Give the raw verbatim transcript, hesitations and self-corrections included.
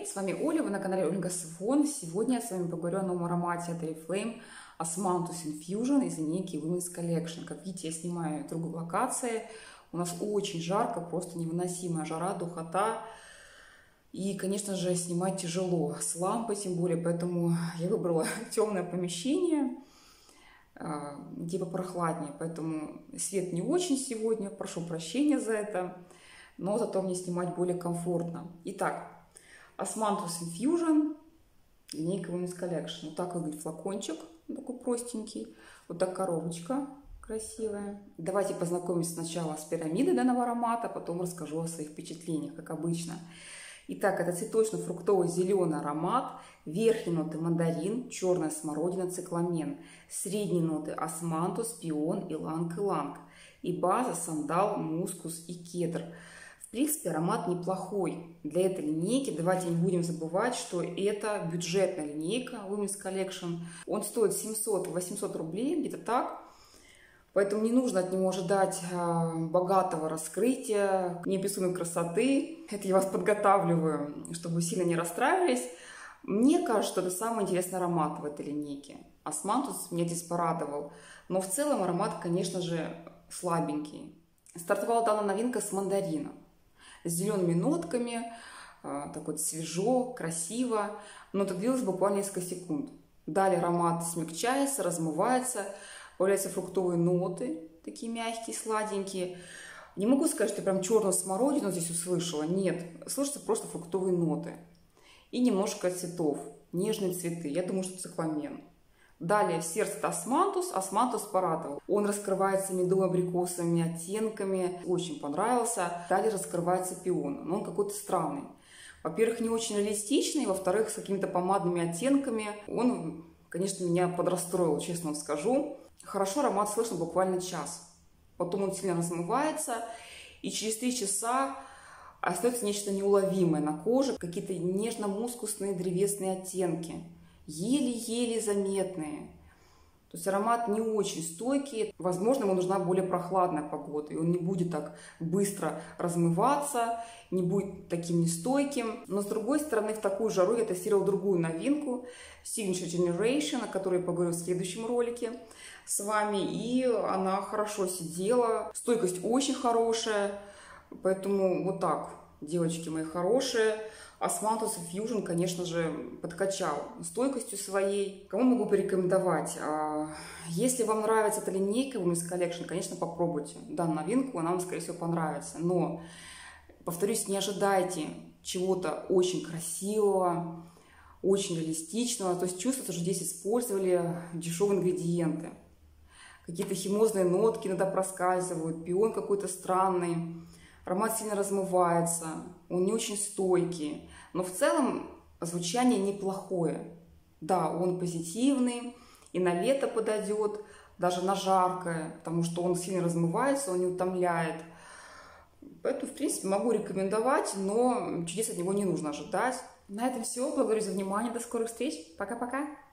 привет! С вами Оля, вы на канале Ольга Свон. Сегодня я с вами поговорю о новом аромате от Oriflame Osmanthus Infusion из линейки Women's Collection. Как видите, я снимаю в другой локации. У нас очень жарко, просто невыносимая жара, духота. И, конечно же, снимать тяжело, с лампой тем более, поэтому я выбрала темное помещение, типа прохладнее, поэтому свет не очень сегодня, прошу прощения за это, но зато мне снимать более комфортно. Итак, Osmanthus Infusion, линейка Women's Collection. Вот так выглядит флакончик, такой простенький, вот так коробочка красивая. Давайте познакомимся сначала с пирамидой данного аромата, потом расскажу о своих впечатлениях, как обычно. Итак, это цветочно-фруктовый зеленый аромат, верхние ноты мандарин, черная смородина, цикламен, средние ноты османтус, пион, иланг-иланг и база сандал, мускус и кедр. В принципе, аромат неплохой для этой линейки. Давайте не будем забывать, что это бюджетная линейка Women's Collection. Он стоит семьсот-восемьсот рублей, где-то так. Поэтому не нужно от него ожидать богатого раскрытия, неописуемой красоты. Это я вас подготавливаю, чтобы вы сильно не расстраивались. Мне кажется, что это самый интересный аромат в этой линейке. Osmanthus меня здесь порадовал. Но в целом аромат, конечно же, слабенький. Стартовала данная новинка с мандарина. С зелеными нотками. Так вот свежо, красиво. Но это длилось буквально несколько секунд. Далее аромат смягчается, размывается. Появляются фруктовые ноты, такие мягкие, сладенькие. Не могу сказать, что я прям черную смородину здесь услышала. Нет, слышатся просто фруктовые ноты. И немножко цветов, нежные цветы. Я думаю, что цикламен. Далее в сердце Osmanthus. Osmanthus порадовал. Он раскрывается медово-абрикосовыми оттенками. Очень понравился. Далее раскрывается пион. Но он какой-то странный. Во-первых, не очень реалистичный. Во-вторых, с какими-то помадными оттенками. Он, конечно, меня подрастроил, честно вам скажу. Хорошо аромат слышно буквально час. Потом он сильно размывается. И через три часа остается нечто неуловимое на коже. Какие-то нежно-мускусные древесные оттенки. Еле-еле заметные. То есть аромат не очень стойкий. Возможно, ему нужна более прохладная погода. И он не будет так быстро размываться. Не будет таким нестойким. Но с другой стороны, в такую жару я тестировала другую новинку. Signature Generation, о которой я поговорю в следующем ролике с вами. И она хорошо сидела. Стойкость очень хорошая. Поэтому вот так, девочки мои хорошие. Osmanthus Infusion, конечно же, подкачал стойкостью своей. Кому могу порекомендовать? Если вам нравится эта линейка Women's Collection, конечно, попробуйте данную новинку, она вам, скорее всего, понравится. Но, повторюсь, не ожидайте чего-то очень красивого, очень реалистичного. То есть чувствуется, что здесь использовали дешевые ингредиенты. Какие-то химозные нотки иногда проскальзывают, пион какой-то странный. Аромат сильно размывается, он не очень стойкий, но в целом звучание неплохое. Да, он позитивный и на лето подойдет, даже на жаркое, потому что он сильно размывается, он не утомляет. Поэтому, в принципе, могу рекомендовать, но чудес от него не нужно ожидать. На этом все. Благодарю за внимание. До скорых встреч. Пока-пока.